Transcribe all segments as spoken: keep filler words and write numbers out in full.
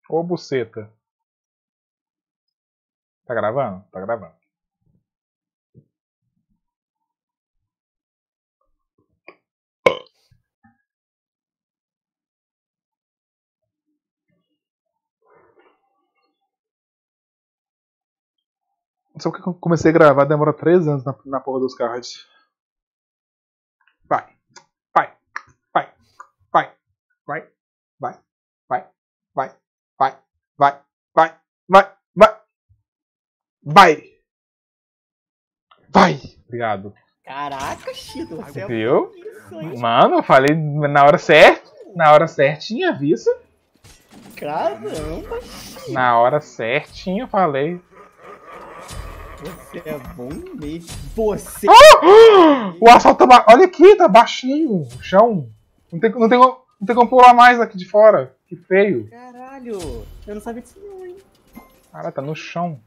Ô, buceta. Tá gravando? Tá gravando. Não sei porque eu comecei a gravar, demora três anos na, na porra dos cards. Vai, vai, vai, vai, vai, vai, vai, vai, vai, vai, vai, vai, vai, vai, vai. Obrigado. Caraca, Chido, você é Viu? isso, hein? Mano, eu falei na hora certa, na hora certinha, viu? Caramba, Na hora certinha eu falei. você é bom mesmo. Você... Oh! O asfalto tá ba... Olha aqui, tá baixinho o chão. Não tem, não, tem, não tem como pular mais aqui de fora. Que feio. Caralho, eu não sabia disso não, hein? Cara, tá no chão.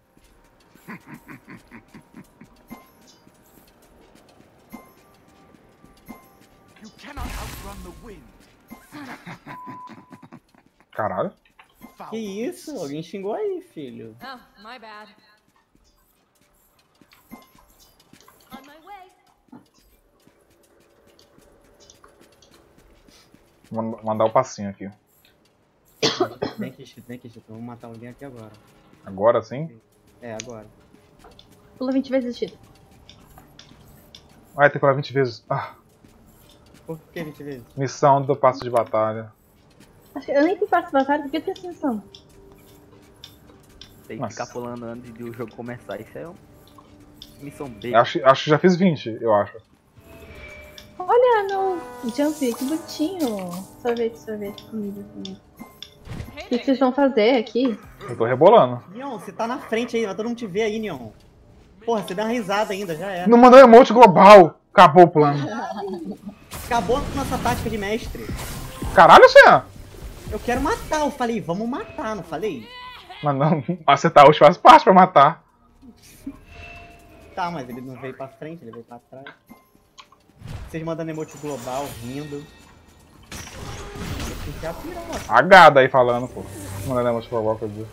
Caralho. Que isso? Alguém xingou aí, filho. Oh, my bad. On my way. Vou mandar o passinho aqui. Vem aqui, Chido, vem aqui, Chido. Vamos matar alguém aqui agora. Agora sim? É, agora. Pula vinte vezes, Chido. Vai ter que pular vinte vezes. Ah, Por que vinte vezes? missão do passo de batalha. Acho que eu nem fui passo batalha porque eu tenho essa missão. Tem que Nossa. ficar pulando antes de o jogo começar. Isso é uma missão B. Acho, acho que já fiz vinte, eu acho. Olha meu jump, que bonitinho. Sorvete, sorvete, comida, comida. O que, que vocês vão fazer aqui? Eu tô rebolando. Neon, você tá na frente aí, vai todo mundo te ver aí, Neon. Porra, você deu uma risada ainda, já era. Não mandou emote global. Acabou o plano. Acabou a nossa tática de mestre. Caralho, Sam. Eu quero matar, eu falei, vamos matar, não falei? Mas não, acertar hoje faz parte pra matar. Tá, mas ele não veio pra frente, ele veio pra trás. Vocês mandando emote global, rindo. Tem que atirar, ó. A gada aí falando, pô. Mandando emote global, quer dizer.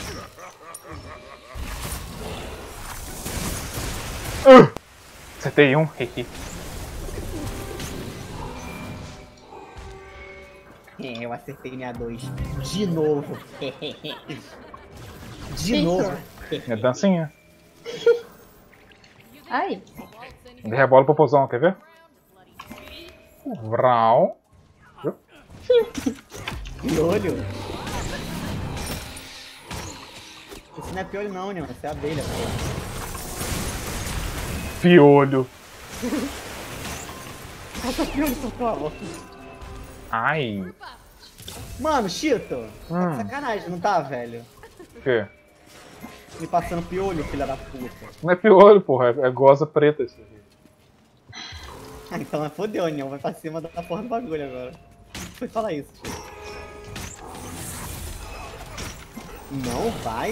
Uh! Acertei um, hehe. É, eu acertei minha dois. De novo. De Isso. novo. Minha dancinha. Ai, Rebola pro pozão, quer ver? Vrau. Piolho? Isso não é piolho não, Neon, isso é abelha, pô. Piolho. Passa piolho, socorro. Ai. Mano, Chito, tá Hum. de sacanagem, não tá, velho? O quê? Me passando piolho, filha da puta. Não é piolho, porra. É, é goza preta isso aqui. Ah, então é fodeu, Neon, vai pra cima da porra do bagulho agora. Foi falar isso, Chito. Não vai?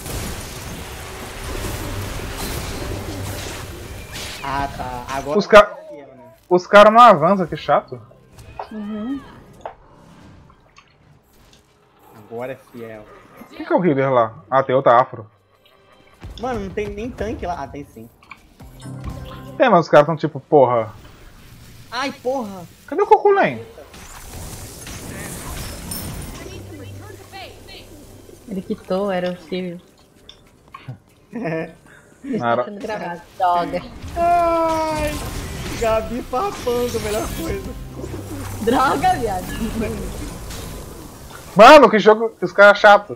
Ah, tá. Agora... Os ca- Os caras não avançam, que chato. uhum. Agora é fiel. Quem que é o healer lá? Ah, tem outra afro. Mano, não tem nem tanque lá. Ah, tem sim. Tem, mas os caras tão tipo, porra. Ai, porra! Cadê o Coculen? Ele quitou, era o Sirius. Isso Era- tá sendo gravado. Droga. Ai! Gabi papando, melhor coisa. Droga, viado. Mano, que jogo. Que os caras chato.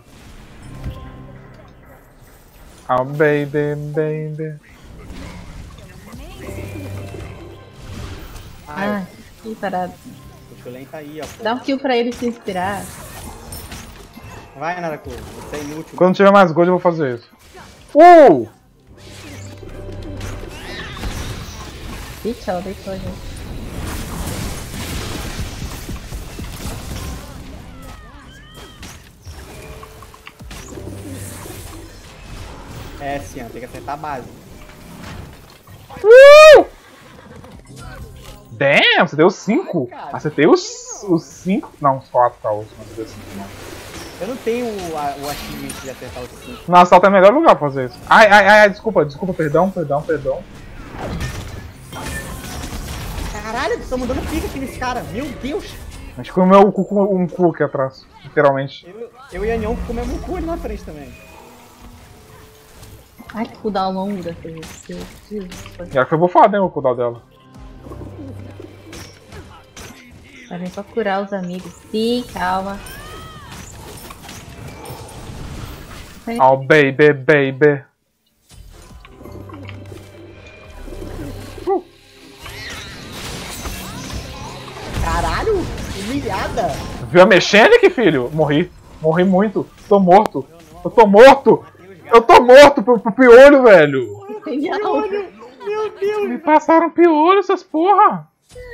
Oh, baby, baby. Ai, Ai, que parado. o Chulen tá aí, ó. Pô. Dá um kill pra ele se inspirar. Vai, Naraku, você é inútil. Quando tiver mais gold, eu vou fazer isso. Uh! Ixi, ela deitou a gente. É, sim, ó, tem que acertar a base. Uh! Damn, você deu cinco? Ai, cara. Acertei os cinco. Não, os quatro pra última, não deu cinco não. Eu não tenho o, a, o achievement de acertar o cinco. No assalto é o melhor lugar pra fazer isso. Ai, ai, ai, desculpa, desculpa, perdão, perdão, perdão. Caralho, estão mandando pica aqui nesse cara. Meu Deus. A gente comeu um cu, um cu aqui atrás, literalmente. Eu, eu e a Nyon comemos um cu ali na frente também. Ai, que cooldown longo dessa vez. E ela foi bufada, hein, o cooldown dela. Vai vir pra curar os amigos. Sim, calma. Oh, baby, baby. Uh. Caralho, humilhada. Viu a mecânica, filho? Morri. Morri muito. Tô morto. Eu tô morto. Eu tô morto pro, pro piolho, velho. Meu Deus. Me passaram piolho, essas porra.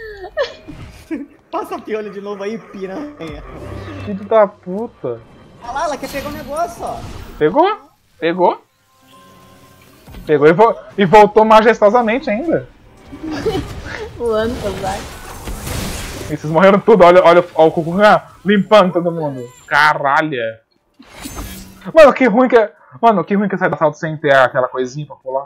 Passa a piolho de novo aí, piranha. Filho da puta. Olha lá, ela quer pegar o negócio, ó. Pegou? Pegou? Pegou e, vo e voltou majestosamente ainda. Voando pelos ares. E vocês morreram tudo, olha, olha, olha o Kukugan limpando todo mundo. Caralho. Mano, que ruim que é. Mano, que ruim que é sair da assalto sem ter aquela coisinha pra pular.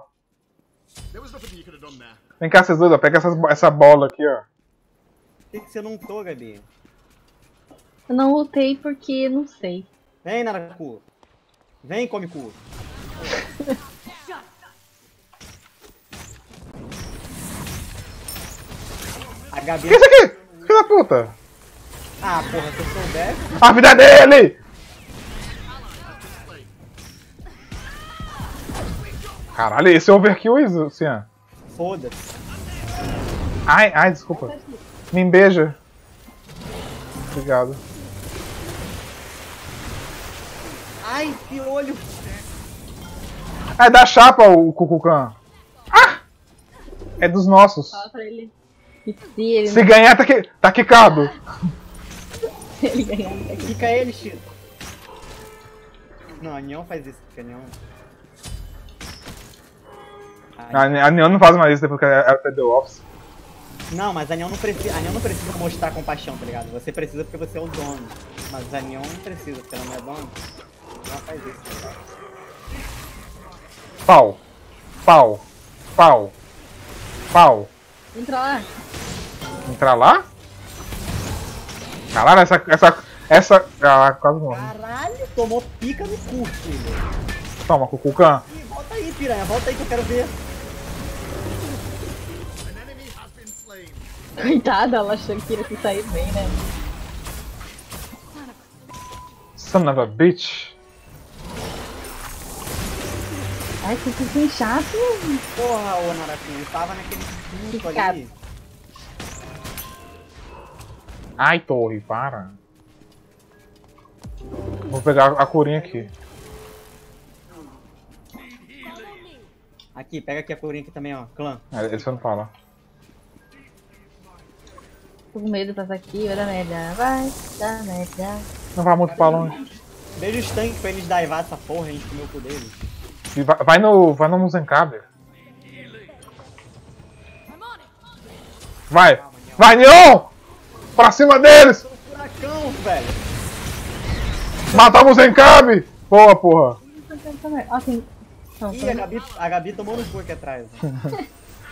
Vem cá, vocês dois, ó. Pega essas, essa bola aqui, ó. Por que, que você não lutou, Gabi? Eu não lutei porque não sei. Vem, Naraku. Vem, come cu. A Gabi... Que isso aqui? Filho da puta. Ah, porra, se eu soubesse... A vida é dele! Caralho, esse é overkill, isso, Cian? Foda-se. Ai, ai, desculpa. Me beija. Obrigado. Ai, piolho. É da chapa o Kukukan. Ah! É dos nossos. Fala pra ele. E se ele, Se ganhar, tá, que, tá quicado. se ele ganhar, ele tá aqui. Fica ele, Chico. Não, a Neon faz isso, porque a Neon... A, a Neon não faz mais isso depois que ela perdeu o Office. Não, mas a Neon não precisa, a Neon não precisa mostrar compaixão, tá ligado? Você precisa porque você é o dono. Mas a Neon não precisa, porque ela não é dono. Ela faz isso, tá ligado? Pau. Pau. Pau. Pau. Entra lá. Entrar lá? Caralho, essa... Essa... Essa... Ah, quase morre. Caralho, tomou pica no cu, filho. Toma, Kukukan. Ih, volta aí, piranha, volta aí que eu quero ver. Coitada, ela achou que ia se sair bem, né? Son of a bitch. Ai, que fiquem chato. Porra, ô Naraku, eu tava naquele susto Ficado. ali. Ai, torre, para. Vou pegar a curinha aqui. Aqui, pega aqui a curinha aqui também, ó, clã. É, ele só não fala. Tô com medo de passar aqui, vai dar merda. Vai dar merda. Não vai muito pra longe. Deixa os tanques pra eles daivar essa porra, a gente comeu o cu deles. E vai, vai no... Vai no Muzenkabe. Vai! Vai, Neon! Pra cima deles! Furacão, velho! Matar o Muzenkabe! Boa, porra! Ó, tem... Não, Ih, a Gabi, a Gabi tomou no cu aqui atrás. Né?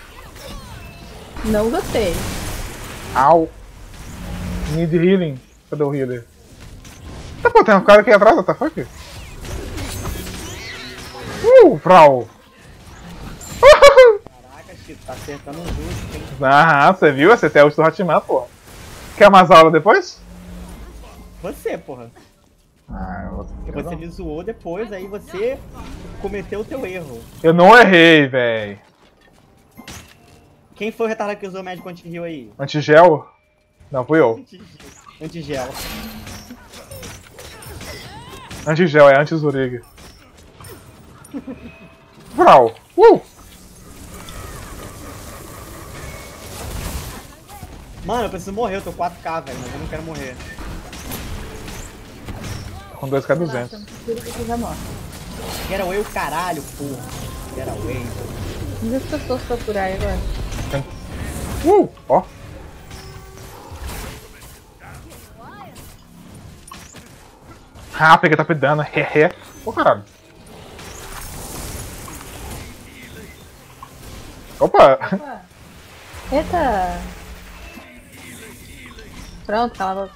não gostei. Au! Need healing. Cadê o healer? Tá, pô, tem um cara aqui atrás, what the fuck? Uh, Frau! Caraca, Chico, tá acertando um justo, hein? Ah, você viu? Acertei a ult do Hatman, pô. Quer mais aula depois? Você, porra. Ah, eu, vou... Porque você me zoou depois, aí você cometeu o teu erro. eu não errei, véi. Quem foi o retardado que usou o médico anti-heal aí? Antigel? Não, fui eu. Antigel. Antigel, é anti-Zurig. Frau! Uh! Mano, eu preciso morrer, eu tô quatro K, velho, mas eu não quero morrer. Com dois K duzentos. Get away o caralho, porra. Get away. Duas pessoas pra curar aí agora. Uh! Ó! Ah, peguei top dano, hehe. Ô caralho. Opa! Opa. Eita! Pronto, cala a boca.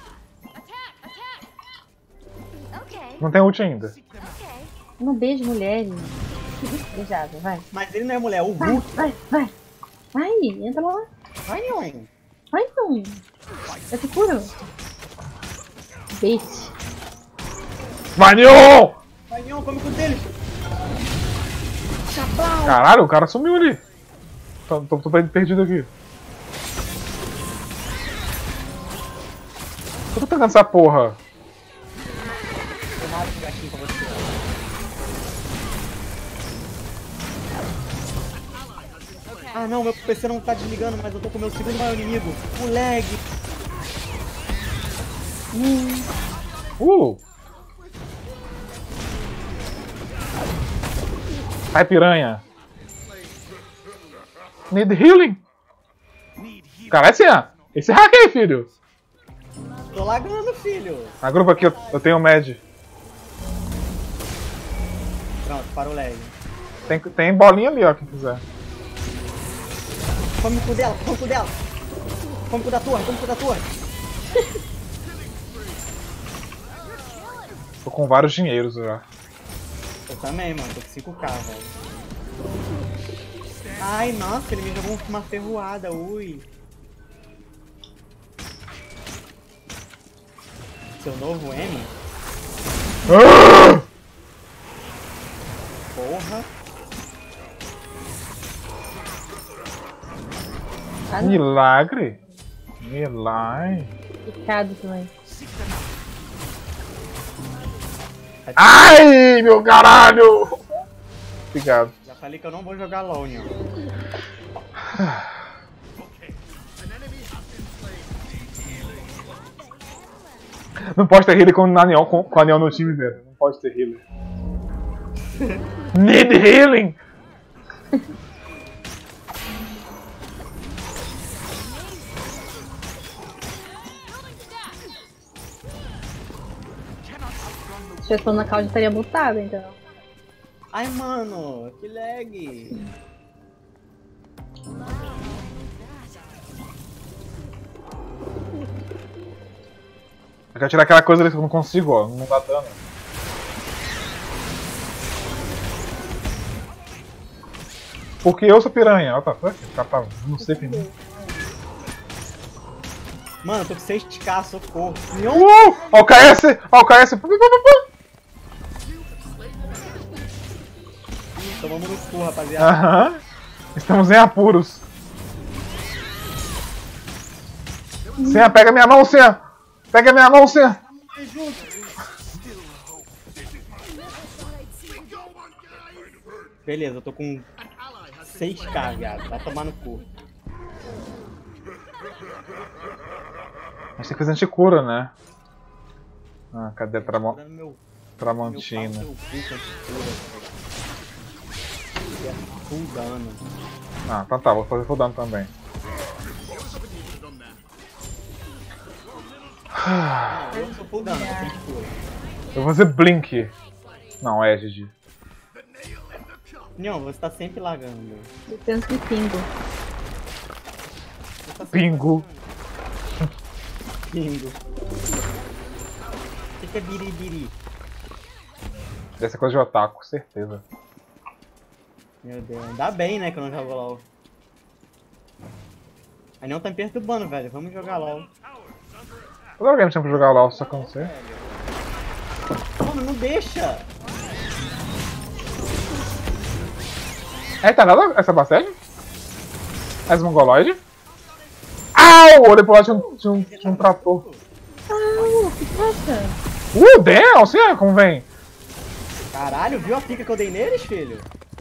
Okay. Não tem ult ainda. Okay. Não beijo mulheres. Beijado, vai. Mas ele não é mulher, é o Vai, Hulk. vai, vai. Vai, entra lá. Vai, Neon. Vai, não. Eu te curo. Bait. Vai, Neon! Vai, Neon, come com dele. Chapão. Caralho, o cara sumiu ali. Tô, tô, tô perdido aqui. Eu tô tentando essa porra. Eu mato o gatinho pra você. Ah não, meu P C não tá desligando, mas eu tô com o meu segundo maior inimigo. O lag. Hum. Uh! Sai, piranha. Need healing. Caralho, esse, esse hack aí, filho. Tô lagando, filho. Na grupo aqui eu, eu tenho o Med. Pronto, para o lag. Tem, tem bolinha ali, ó, quem quiser. Come com dela, come com dela. Come com da torre, come com da torre. Tô com vários dinheiros já. Eu também, mano, tô com cinco K, velho. Ai, nossa, ele me jogou uma ferroada, ui. Seu novo M? Ah! Porra. Ah, não. Milagre. Milagre. Picado também. Ai, meu caralho! Obrigado. Já falei que eu não vou jogar LOL, não. Não pode ter healer com, na Neon, com, com a Neon no time, velho. Não pode ter healer. Need healing! Se eu for na calda, estaria mutada, então. Ai, mano, que lag. Eu quero tirar aquela coisa ali que eu não consigo, ó. Não dá dano. Porque eu sou piranha. What the fuck? O cara tá não sei que nem. Mano, eu tô com seis K, socorro. Uh! Ó o K S! Ó o K S! Tomamos no cu, rapaziada. Aham. Estamos em apuros. Senha, pega minha mão, Senha! Pega minha mão, Senha! Beleza, eu tô com seis K, viado. Vai tomar no cu. A gente tem que fazer anticura, né? Ah, cadê a Tramo... Tô dando meu, Tramontina? meu pau no seu cu com anticura, velho. É full dano. Ah, então tá, vou fazer full dano também. Ah, eu sou full dano, eu tenho cura. Eu vou fazer Blink. Não, é, G G. Não, você tá sempre lagando. Eu penso de pingo. Você tá sempre Pingo. lagando. Pingo. O que, que é biribiri? Deve ser coisa de otaku, certeza. Meu Deus, ainda bem, né, que eu não jogo LOL. A Neon tá me perturbando, velho. Vamos jogar LOL. Toda alguém me chama pra jogar LOL, só que eu não sei. Mano, não deixa! É, tá nada essa bastante? Essa mongoloide? Au! Olhei pro lado, tinha um, tinha um, tinha um trator. Ah, que passa? Uh, damn! Assim é como vem. Caralho, viu a pica que eu dei neles, filho?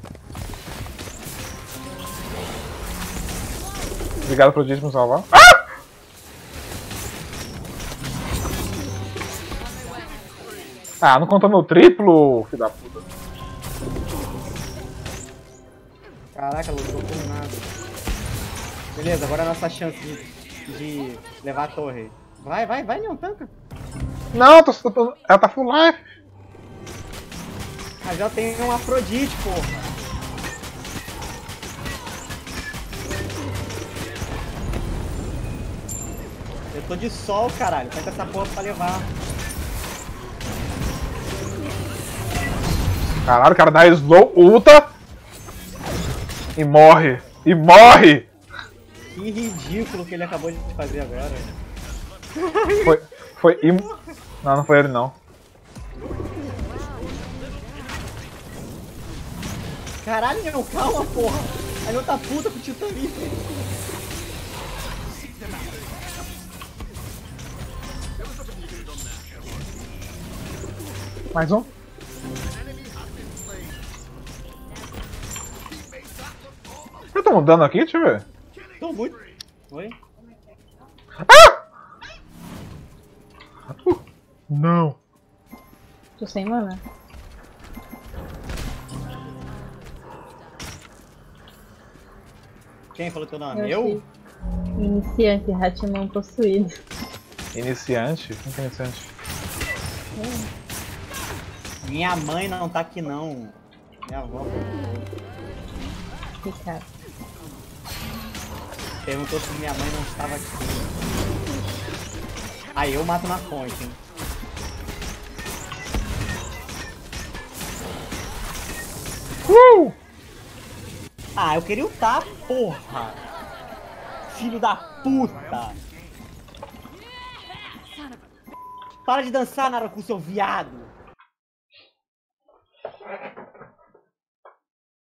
Obrigado por me salvar. Ah! Ah, não contou meu triplo, filho da puta. Caraca, lutou por nada. Beleza, agora é a nossa chance de, de levar a torre. Vai, vai, vai, Neon, tanca. Não, tô, tô, tô, ela tá full life. Mas eu tenho um Afrodite, porra. Eu tô de sol, caralho. Pega essa porra pra levar. Caralho, o cara dá slow, ulta e morre. E morre! Que ridículo que ele acabou de fazer agora. Foi. Foi. Im... Não, não foi ele não. Caralho, meu, calma, porra. A não tá puta com o Titanic. Mais um. Eu tô mudando aqui? Deixa eu ver. Tô muito. Oi? Ah! Uh, não. Tô sem mana. Quem falou teu nome? Eu? Eu? Iniciante, Hatman possuído. Iniciante? Quem que é iniciante? Minha mãe não tá aqui não. Minha avó Ricardo. perguntou se minha mãe não estava aqui. Aí eu mato na fonte, hein? Uh! Ah, eu queria ultar, porra! Filho da puta! Para de dançar, Naruto, seu viado!